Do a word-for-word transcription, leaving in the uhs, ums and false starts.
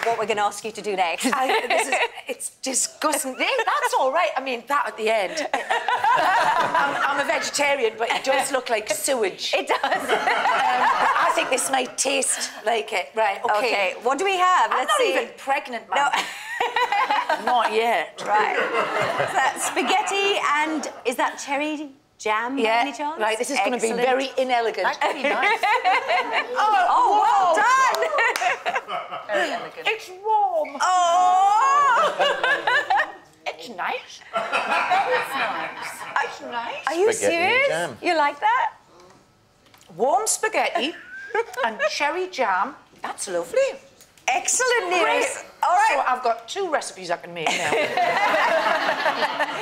what we're going to ask you to do next. I, this is, it's disgusting. That's all right. I mean, that at the end. I'm, I'm a vegetarian, but it does look like sewage. It does. Um, I think this might taste like it. Right, OK. OK, what do we have? I'm Let's not see. even pregnant, man. No. Not yet. Right. Is that spaghetti and... Is that cherry jam by Yeah. any chance? Right, this is going to be Excellent. very inelegant. That could be nice. oh, Oh, well done! Very elegant. It's warm. Oh! It's nice. It's nice. It's nice. Are you Spaghetti and serious? jam. You like that? Warm spaghetti and cherry jam. That's lovely. Excellent news. Great. All right. So I've got two recipes I can make now.